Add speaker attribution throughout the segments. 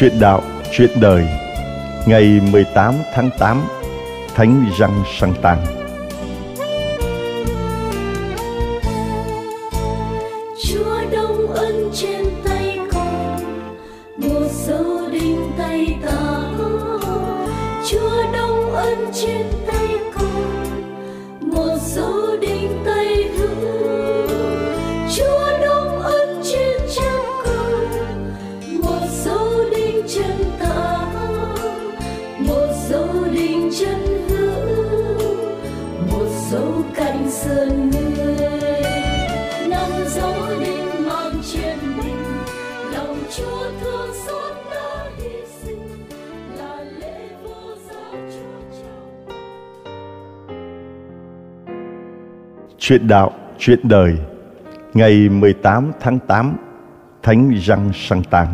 Speaker 1: Chuyện đạo, chuyện đời. Ngày 18 tháng 8, Thánh Jean Santan.
Speaker 2: Chúa đông ân trên tay con, một dấu đinh tay ta. Chúa đông ân trên tay con, một dấu đinh tay hữu. Chúa đông ân trên chân con, một dấu đinh chân ta, một dấu đinh chân hữu, một dấu cạnh sườn người. Năm dấu đinh mang trên mình lòng Chúa thương xót đã hy sinh, là lễ vô giá Chúa trao.
Speaker 1: Chuyện đạo, chuyện đời. Ngày 18 tháng 8, Thánh Jean Santan.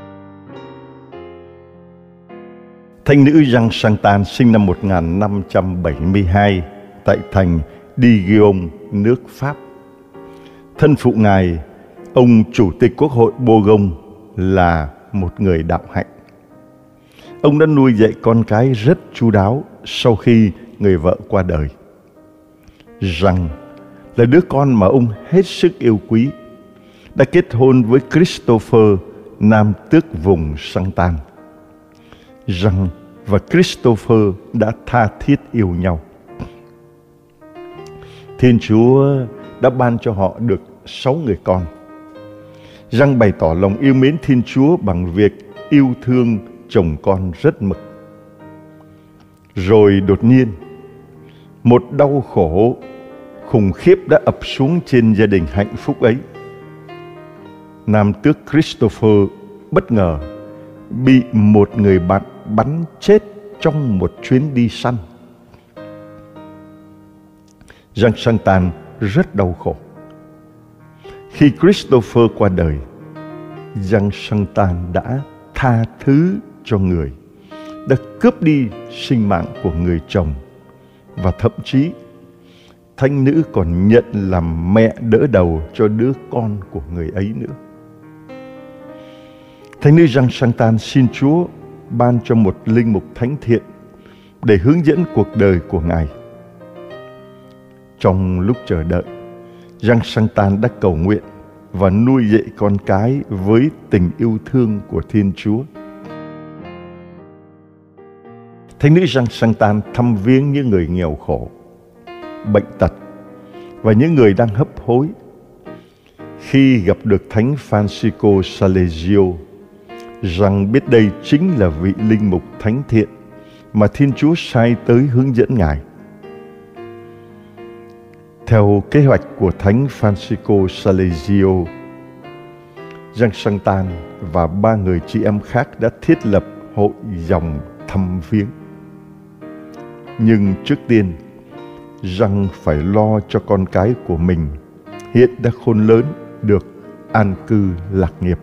Speaker 1: Thánh nữ Jean Santan sinh năm 1572 tại thành Dijon, nước Pháp. Thân phụ Ngài, ông Chủ tịch Quốc hội Bourgogne, là một người đạo hạnh. Ông đã nuôi dạy con cái rất chu đáo sau khi người vợ qua đời. Jean là đứa con mà ông hết sức yêu quý, đã kết hôn với Christopher, nam tước vùng Santan. Jean và Christopher đã tha thiết yêu nhau. Thiên Chúa đã ban cho họ được 6 người con. Jean bày tỏ lòng yêu mến Thiên Chúa bằng việc yêu thương chồng con rất mực. Rồi đột nhiên, một đau khổ khủng khiếp đã ập xuống trên gia đình hạnh phúc ấy. Nam tước Christopher bất ngờ bị một người bạn bắn chết trong một chuyến đi săn. Jean Santan rất đau khổ. Khi Christopher qua đời, Jean Santan đã tha thứ cho người, đã cướp đi sinh mạng của người chồng, và thậm chí thánh nữ còn nhận làm mẹ đỡ đầu cho đứa con của người ấy nữa. Thánh nữ Jean Santan xin Chúa ban cho một linh mục thánh thiện để hướng dẫn cuộc đời của Ngài. Trong lúc chờ đợi, Jean Santan đã cầu nguyện và nuôi dạy con cái với tình yêu thương của Thiên Chúa. Thánh nữ Jean Santan thăm viếng những người nghèo khổ, bệnh tật và những người đang hấp hối. Khi gặp được Thánh Francisco Salesio, Jean biết đây chính là vị linh mục thánh thiện mà Thiên Chúa sai tới hướng dẫn Ngài. Theo kế hoạch của Thánh Francisco Salesio, Jean Santan và 3 người chị em khác đã thiết lập hội dòng thăm viếng. Nhưng trước tiên, Jean phải lo cho con cái của mình hiện đã khôn lớn được an cư lạc nghiệp.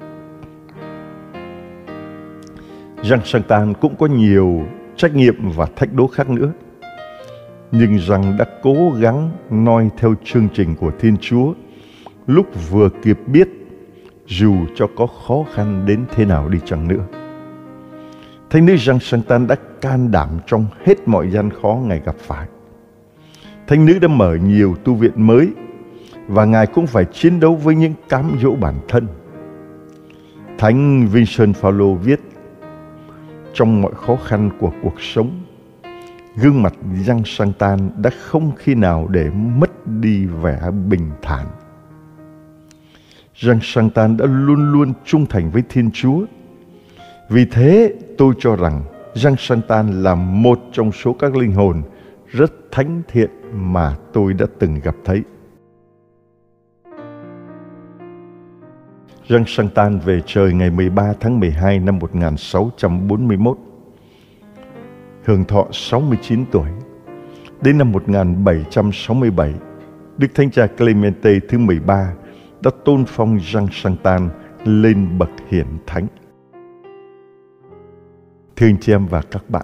Speaker 1: Jean Santan cũng có nhiều trách nhiệm và thách đố khác nữa. Nhưng Jean đã cố gắng noi theo chương trình của Thiên Chúa lúc vừa kịp biết, dù cho có khó khăn đến thế nào đi chăng nữa. Thánh nữ Jean Santan đã can đảm trong hết mọi gian khó Ngài gặp phải. Thánh nữ đã mở nhiều tu viện mới, và Ngài cũng phải chiến đấu với những cám dỗ bản thân. Thánh Vincent Paulo viết: trong mọi khó khăn của cuộc sống, gương mặt Jean Santan đã không khi nào để mất đi vẻ bình thản. Jean Santan đã luôn luôn trung thành với Thiên Chúa. Vì thế, tôi cho rằng Jean Santan là một trong số các linh hồn rất thánh thiện mà tôi đã từng gặp thấy. Jean Santan về trời ngày 13 tháng 12 năm 1641, hưởng thọ 69 tuổi. Đến năm 1767, Đức Thánh Cha Clemente thứ 13 đã tôn phong Jean Santan lên bậc hiển thánh. Thưa anh chị em và các bạn,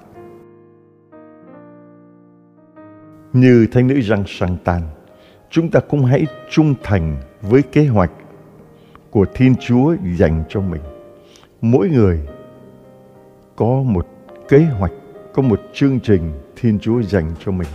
Speaker 1: như thánh nữ Jean Santan, chúng ta cũng hãy trung thành với kế hoạch của Thiên Chúa dành cho mình. Mỗi người có một kế hoạch, có một chương trình Thiên Chúa dành cho mình.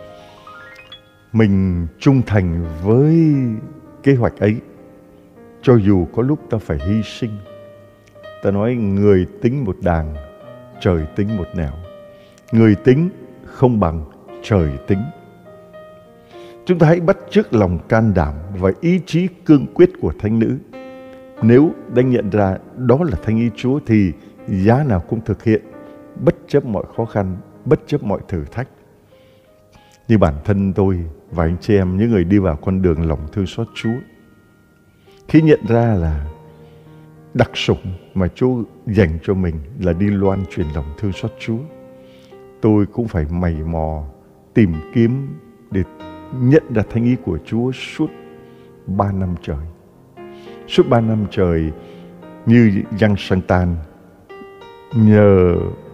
Speaker 1: Mình trung thành với kế hoạch ấy, cho dù có lúc ta phải hy sinh. Ta nói người tính một đàng, trời tính một nẻo. Người tính không bằng trời tính. Chúng ta hãy bắt chước lòng can đảm và ý chí cương quyết của thánh nữ. Nếu đang nhận ra đó là thánh ý Chúa thì giá nào cũng thực hiện, bất chấp mọi khó khăn, bất chấp mọi thử thách. Như bản thân tôi và anh chị em, những người đi vào con đường lòng thương xót Chúa, khi nhận ra là đặc sủng mà Chúa dành cho mình là đi loan truyền lòng thương xót Chúa, tôi cũng phải mày mò tìm kiếm để nhận ra thánh ý của Chúa suốt 3 năm trời. Suốt 3 năm trời, như Giăng Santan, nhờ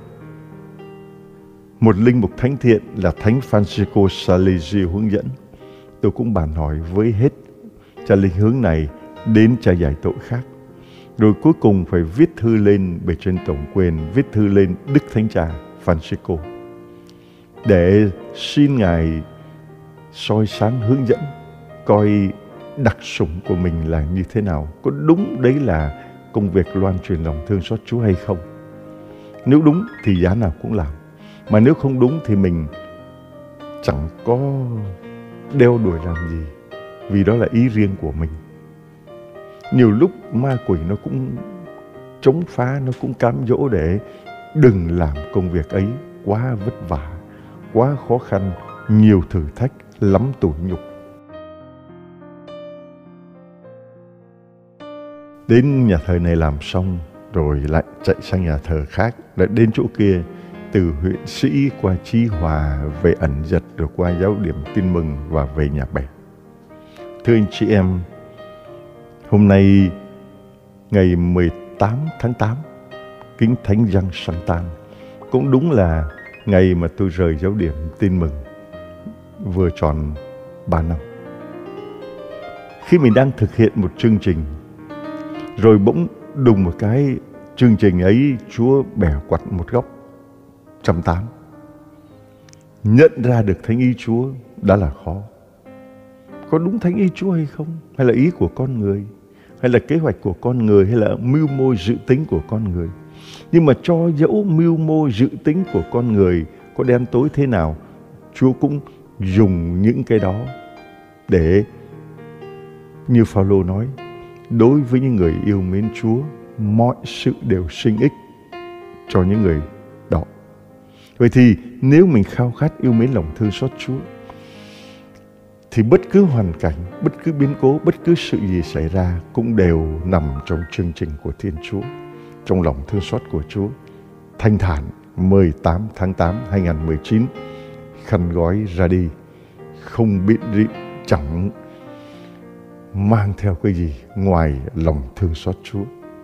Speaker 1: một linh mục thánh thiện là Thánh Francisco Salesio hướng dẫn, tôi cũng bàn hỏi với hết cha linh hướng này đến cha giải tội khác. Rồi cuối cùng phải viết thư lên bề trên tổng quyền, viết thư lên Đức Thánh Cha Francisco để xin Ngài soi sáng hướng dẫn, coi đặc sủng của mình là như thế nào, có đúng đấy là công việc loan truyền lòng thương xót Chúa hay không. Nếu đúng thì giá nào cũng làm, mà nếu không đúng thì mình chẳng có đeo đuổi làm gì, vì đó là ý riêng của mình. Nhiều lúc ma quỷ nó cũng chống phá, nó cũng cám dỗ để đừng làm công việc ấy, quá vất vả, quá khó khăn, nhiều thử thách, lắm tủi nhục. Đến nhà thờ này làm xong rồi lại chạy sang nhà thờ khác, lại đến chỗ kia, từ huyện Sĩ qua Chí Hòa, về Ẩn Giật, rồi qua Giáo điểm Tin Mừng và về Nhà Bè. Thưa anh chị em, hôm nay ngày 18 tháng 8, kính Thánh Giăng Santan, cũng đúng là ngày mà tôi rời Giáo điểm Tin Mừng, vừa tròn 3 năm. Khi mình đang thực hiện một chương trình, rồi bỗng đùng một cái, chương trình ấy Chúa bẻ quặt một góc 180. Nhận ra được thánh ý Chúa đã là khó. Có đúng thánh ý Chúa hay không? Hay là ý của con người? Hay là kế hoạch của con người? Hay là mưu mô dự tính của con người? Nhưng mà cho dẫu mưu mô dự tính của con người có đen tối thế nào, Chúa cũng dùng những cái đó để, như Phao-lô nói, đối với những người yêu mến Chúa, mọi sự đều sinh ích cho những người đó. Vậy thì nếu mình khao khát yêu mến lòng thương xót Chúa, thì bất cứ hoàn cảnh, bất cứ biến cố, bất cứ sự gì xảy ra cũng đều nằm trong chương trình của Thiên Chúa, trong lòng thương xót của Chúa. Thanh thản 18 tháng 8 2019, khăn gói ra đi, không bịn rịn, chẳng mang theo cái gì ngoài lòng thương xót Chúa.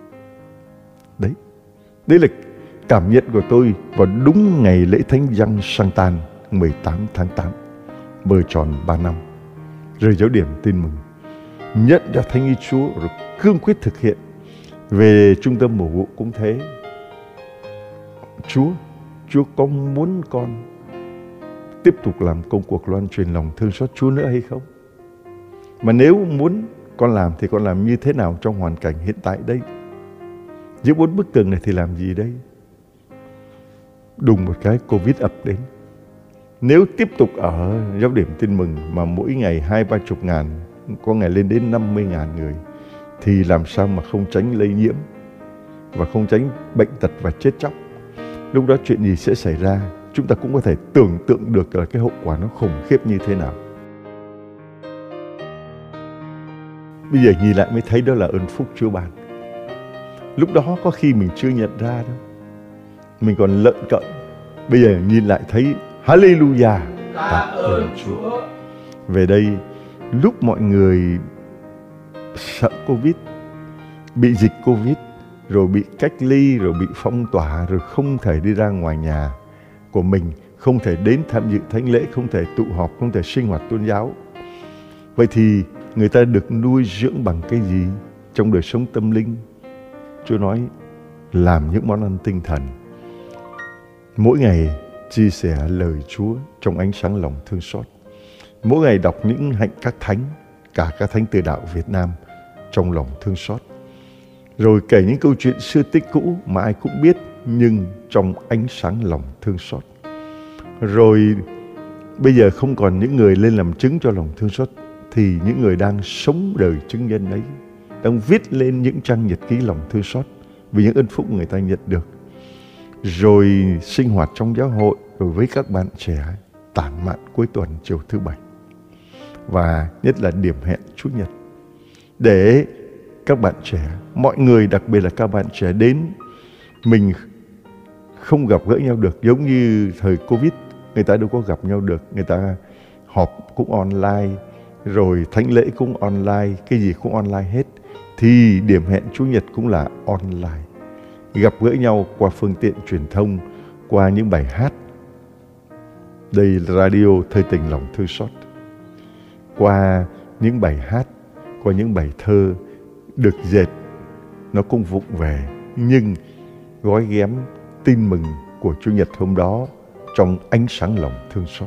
Speaker 1: Đấy là cảm nhận của tôi vào đúng ngày lễ Thánh Giăng Santan 18 tháng 8, vừa tròn 3 năm, rời Giáo điểm Tin Mừng, nhận ra thánh ý Chúa rồi cương quyết thực hiện. Về trung tâm mổ vụ cũng thế. Chúa có muốn con tiếp tục làm công cuộc loan truyền lòng thương xót Chúa nữa hay không? Mà nếu muốn con làm thì con làm như thế nào trong hoàn cảnh hiện tại đây? Giữa 4 bức tường này thì làm gì đây? Đùng một cái Covid ập đến. Nếu tiếp tục ở Giáo điểm Tin Mừng mà mỗi ngày 20-30 ngàn, có ngày lên đến 50.000 người, thì làm sao mà không tránh lây nhiễm và không tránh bệnh tật và chết chóc? Lúc đó chuyện gì sẽ xảy ra? Chúng ta cũng có thể tưởng tượng được là cái hậu quả nó khủng khiếp như thế nào. Bây giờ nhìn lại mới thấy đó là ơn phúc Chúa ban. Lúc đó có khi mình chưa nhận ra đâu, mình còn lợn cợn. Bây giờ nhìn lại thấy Hallelujah, tạ ơn Chúa. Về đây, lúc mọi người sợ Covid, bị dịch Covid, rồi bị cách ly, rồi bị phong tỏa, rồi không thể đi ra ngoài nhà của mình, không thể đến tham dự thánh lễ, không thể tụ họp, không thể sinh hoạt tôn giáo. Vậy thì người ta được nuôi dưỡng bằng cái gì trong đời sống tâm linh? Chúa nói làm những món ăn tinh thần, mỗi ngày chia sẻ lời Chúa trong ánh sáng lòng thương xót. Mỗi ngày đọc những hạnh các thánh, cả các thánh từ đạo Việt Nam trong lòng thương xót. Rồi kể những câu chuyện xưa tích cũ mà ai cũng biết nhưng trong ánh sáng lòng thương xót. Rồi bây giờ không còn những người lên làm chứng cho lòng thương xót, thì những người đang sống đời chứng nhân ấy, đang viết lên những trang nhật ký lòng thương xót vì những ân phúc người ta nhận được. Rồi sinh hoạt trong giáo hội, rồi với các bạn trẻ tản mạn cuối tuần chiều thứ Bảy. Và nhất là điểm hẹn Chủ nhật, để các bạn trẻ, mọi người, đặc biệt là các bạn trẻ đến, mình không gặp gỡ nhau được. Giống như thời Covid, người ta đâu có gặp nhau được, người ta họp cũng online, rồi thánh lễ cũng online, cái gì cũng online hết. Thì điểm hẹn Chủ nhật cũng là online, gặp gỡ nhau qua phương tiện truyền thông, qua những bài hát. Đây là radio Thơi Tình Lòng Thương Xót. Qua những bài hát, qua những bài thơ được dệt, nó cũng vụng về, nhưng gói ghém tin mừng của Chủ nhật hôm đó trong ánh sáng lòng thương xót.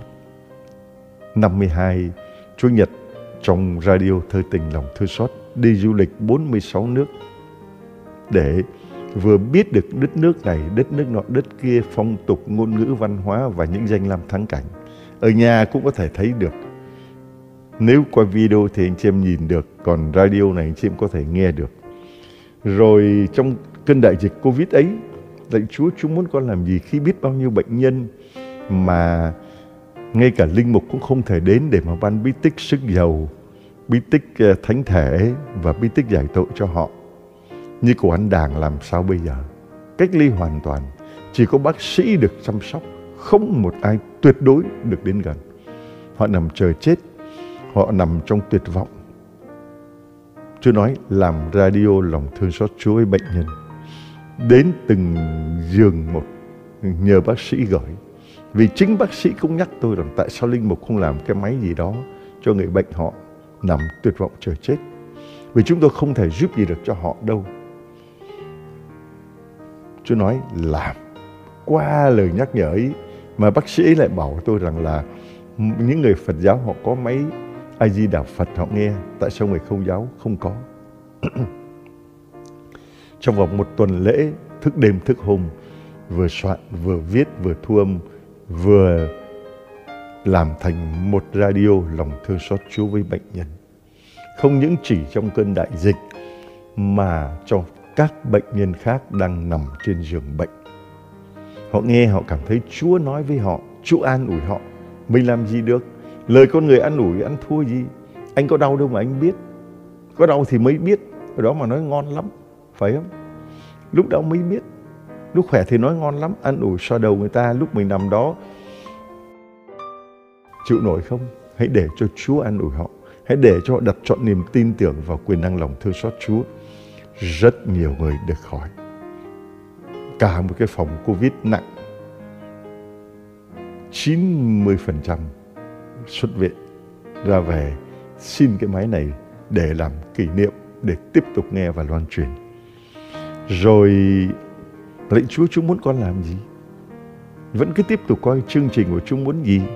Speaker 1: 52 Chủ nhật trong radio Thơi Tình Lòng Thương Xót, đi du lịch 46 nước để vừa biết được đất nước này, đất nước nọ, đất kia, phong tục, ngôn ngữ, văn hóa và những danh lam thắng cảnh. Ở nhà cũng có thể thấy được. Nếu qua video thì anh chị em nhìn được, còn radio này anh chị em có thể nghe được. Rồi trong cơn đại dịch Covid ấy, lạy Chúa, chúng muốn con làm gì khi biết bao nhiêu bệnh nhân mà ngay cả linh mục cũng không thể đến để mà ban bí tích sức dầu, bí tích thánh thể và bí tích giải tội cho họ. Như của anh Đàng làm sao bây giờ? Cách ly hoàn toàn, chỉ có bác sĩ được chăm sóc, không một ai tuyệt đối được đến gần. Họ nằm chờ chết, họ nằm trong tuyệt vọng. Chúa nói làm radio lòng thương xót Chúa với bệnh nhân, đến từng giường một, nhờ bác sĩ gửi. Vì chính bác sĩ cũng nhắc tôi rằng tại sao linh mục không làm cái máy gì đó cho người bệnh họ nằm tuyệt vọng chờ chết. Vì chúng tôi không thể giúp gì được cho họ đâu. Chúa nói làm. Qua lời nhắc nhở ấy mà bác sĩ ấy lại bảo tôi rằng là những người Phật giáo họ có máy A Di Đà Phật họ nghe, tại sao người Công giáo không có? Trong vòng một tuần lễ, thức đêm thức hôm, vừa soạn, vừa viết, vừa thu âm, vừa làm thành một radio lòng thương xót Chúa với bệnh nhân. Không những chỉ trong cơn đại dịch mà cho các bệnh nhân khác đang nằm trên giường bệnh. Họ nghe, họ cảm thấy Chúa nói với họ, Chúa an ủi họ. Mình làm gì được? Lời con người an ủi ăn thua gì? Anh có đau đâu mà anh biết. Có đau thì mới biết. Ở đó mà nói ngon lắm, phải không? Lúc đau mới biết. Lúc khỏe thì nói ngon lắm, an ủi xoa đầu người ta. Lúc mình nằm đó chịu nổi không? Hãy để cho Chúa an ủi họ. Hãy để cho họ đặt trọn niềm tin tưởng vào quyền năng lòng thương xót Chúa. Rất nhiều người được khỏi. Cả một cái phòng Covid nặng, 90% xuất viện ra về xin cái máy này để làm kỷ niệm, để tiếp tục nghe và loan truyền. Rồi lạy Chúa, chúng muốn con làm gì? Vẫn cứ tiếp tục coi chương trình của chúng muốn gì?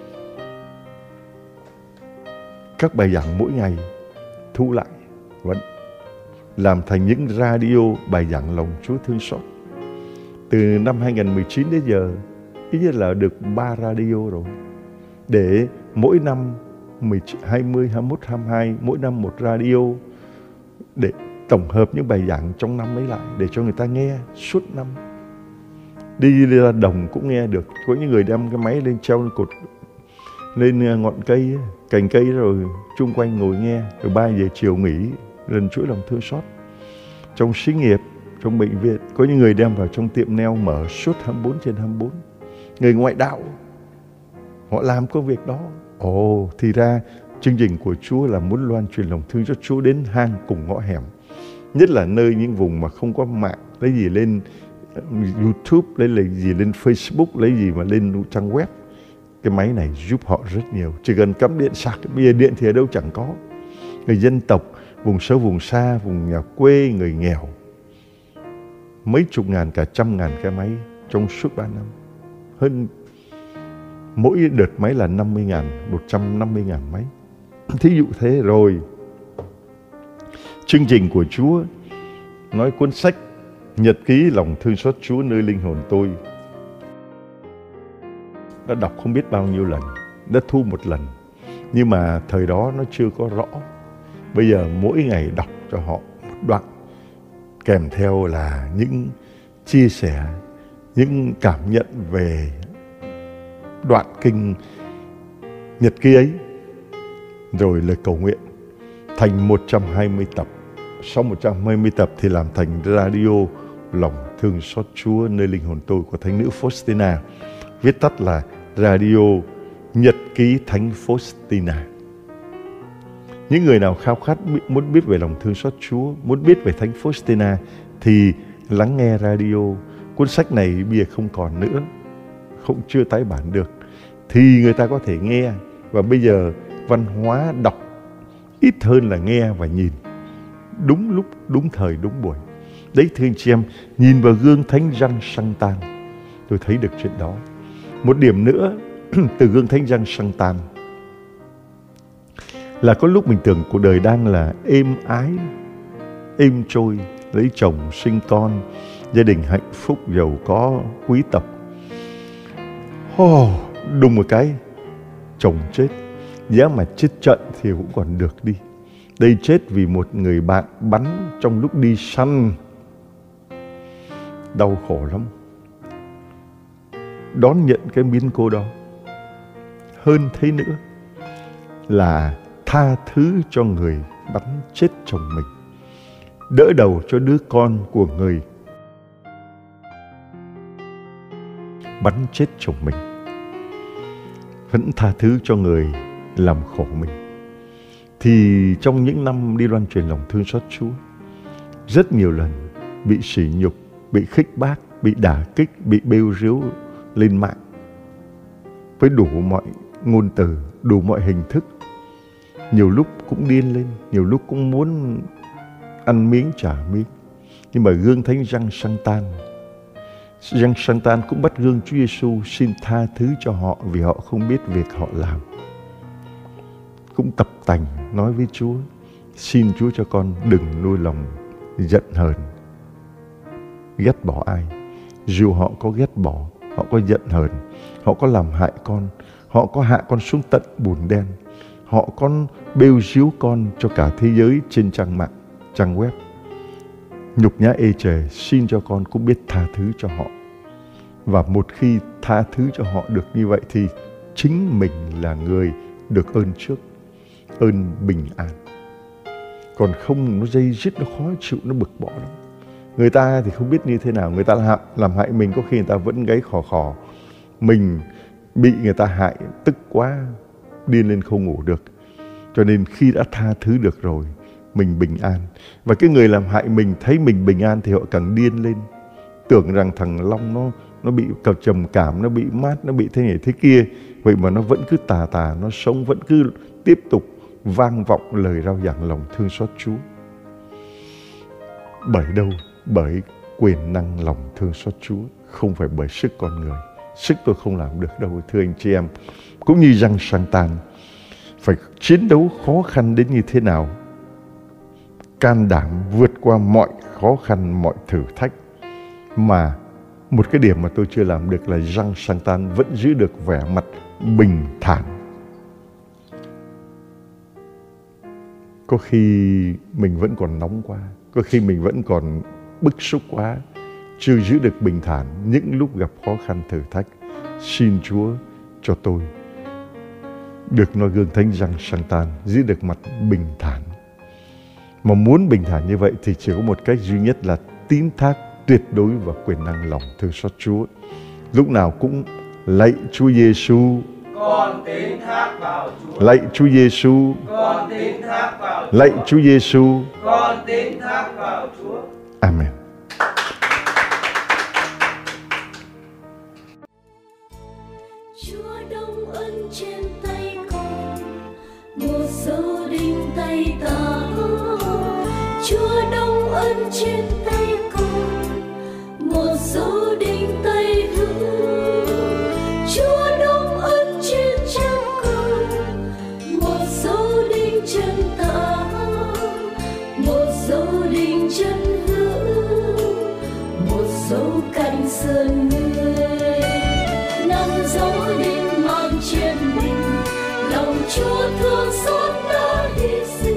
Speaker 1: Các bài giảng mỗi ngày thu lại, vẫn làm thành những radio bài giảng lòng Chúa thương xót. Từ năm 2019 đến giờ, ít nhất là được 3 radio rồi. Để mỗi năm 20, 21, 22, mỗi năm một radio, để tổng hợp những bài giảng trong năm ấy lại, để cho người ta nghe suốt năm. Đi ra đồng cũng nghe được. Có những người đem cái máy lên treo lên cột, lên ngọn cây, cành cây, rồi chung quanh ngồi nghe. Rồi 3 giờ chiều nghỉ, lần chuỗi lòng thương xót. Trong xí nghiệp, trong bệnh viện, có những người đem vào trong tiệm nail mở suốt 24/24. Người ngoại đạo, họ làm công việc đó. Thì ra chương trình của Chúa là muốn loan truyền lòng thương cho Chúa đến hang cùng ngõ hẻm. Nhất là nơi những vùng mà không có mạng, lấy gì lên YouTube, lấy gì lên Facebook, lấy gì mà lên trang web. Cái máy này giúp họ rất nhiều. Chỉ cần cắm điện sạc, bây giờ điện thì ở đâu chẳng có. Người dân tộc, vùng sâu, vùng xa, vùng nhà quê, người nghèo. Mấy chục ngàn, cả trăm ngàn cái máy trong suốt 3 năm. hơn mỗi đợt máy là 50.000, 150.000 máy. Thí dụ thế rồi. Chương trình của Chúa nói cuốn sách Nhật ký lòng thương xót Chúa nơi linh hồn tôi đã đọc không biết bao nhiêu lần, đã thu một lần. Nhưng mà thời đó nó chưa có rõ. Bây giờ mỗi ngày đọc cho họ một đoạn, kèm theo là những chia sẻ, những cảm nhận về đoạn kinh nhật ký ấy, rồi lời cầu nguyện, thành 120 tập. Sau 120 tập thì làm thành radio lòng thương xót Chúa nơi linh hồn tôi của Thánh nữ Faustina, viết tắt là radio nhật ký Thánh Faustina. Những người nào khao khát muốn biết về lòng thương xót Chúa, muốn biết về Thánh Faustina thì lắng nghe radio. Cuốn sách này bây giờ không còn nữa, chưa tái bản được, thì người ta có thể nghe. Và bây giờ văn hóa đọc ít hơn là nghe và nhìn, đúng lúc, đúng thời, đúng buổi. Đấy thưa anh chị em, nhìn vào gương Thánh Jean Santan, tôi thấy được chuyện đó. Một điểm nữa từ gương Thánh Jean Santan là có lúc mình tưởng cuộc đời đang là êm ái, êm trôi, lấy chồng, sinh con, gia đình hạnh phúc, giàu có, quý tộc. Đùng một cái, chồng chết. Giá mà chết trận thì cũng còn được đi. Đây chết vì một người bạn bắn trong lúc đi săn. Đau khổ lắm. Đón nhận cái biến cố đó. Hơn thế nữa là tha thứ cho người bắn chết chồng mình, đỡ đầu cho đứa con của người bắn chết chồng mình, vẫn tha thứ cho người làm khổ mình. Thì trong những năm đi loan truyền lòng thương xót Chúa, rất nhiều lần bị sỉ nhục, bị khích bác, bị đả kích, bị bêu riếu lên mạng với đủ mọi ngôn từ, đủ mọi hình thức. Nhiều lúc cũng điên lên, nhiều lúc cũng muốn ăn miếng trả miếng. Nhưng mà gương Thánh Jean Santan cũng bắt gương Chúa Giêsu xin tha thứ cho họ vì họ không biết việc họ làm. Cũng tập tành nói với Chúa, xin Chúa cho con đừng nuôi lòng giận hờn, ghét bỏ ai. Dù họ có ghét bỏ, họ có giận hờn, họ có làm hại con, họ có hạ con xuống tận bùn đen, họ có bêu ríu con cho cả thế giới trên trang mạng, trang web, nhục nhã ê chề, xin cho con cũng biết tha thứ cho họ. Và một khi tha thứ cho họ được như vậy thì chính mình là người được ơn trước, ơn bình an. Còn không, nó dây dứt, nó khó chịu, nó bực bội lắm. Người ta thì không biết như thế nào, người ta làm hại mình, có khi người ta vẫn gáy khò khò. Mình bị người ta hại, tức quá, điên lên không ngủ được. Cho nên khi đã tha thứ được rồi, mình bình an. Và cái người làm hại mình thấy mình bình an thì họ càng điên lên. Tưởng rằng thằng Long nó bị trầm cảm, nó bị mát, nó bị thế này thế kia. Vậy mà nó vẫn cứ tà, nó sống vẫn cứ tiếp tục vang vọng lời rao giảng lòng thương xót Chúa. Bởi đâu? Bởi quyền năng lòng thương xót Chúa, không phải bởi sức con người. Sức tôi không làm được đâu, thưa anh chị em. Cũng như Jean Santan, phải chiến đấu khó khăn đến như thế nào, can đảm vượt qua mọi khó khăn, mọi thử thách. Mà một cái điểm mà tôi chưa làm được là Jean Santan vẫn giữ được vẻ mặt bình thản. Có khi mình vẫn còn nóng quá, có khi mình vẫn còn bức xúc quá, chưa giữ được bình thản. Những lúc gặp khó khăn thử thách, xin Chúa cho tôi được noi gương Thánh Jean Santan, giữ được mặt bình thản. Mà muốn bình thản như vậy thì chỉ có một cách duy nhất là tín thác tuyệt đối vào quyền năng lòng thương xót Chúa. Lúc nào cũng lạy Chúa Giêsu,
Speaker 3: con tín thác vào Chúa.
Speaker 1: Lạy Chúa Giêsu,
Speaker 3: Con tín thác vào Chúa.
Speaker 1: Lạy Chúa Giêsu,
Speaker 3: Con tín thác vào Chúa.
Speaker 1: Amen.
Speaker 2: Chúa đông ân trên tay con, một dấu đinh tay ta. Chúa đông ân trên tay con, một dấu đinh tay hữu. sườn người, nằm dấu đinh mang trên mình lòng Chúa thương xót đã hy sinh.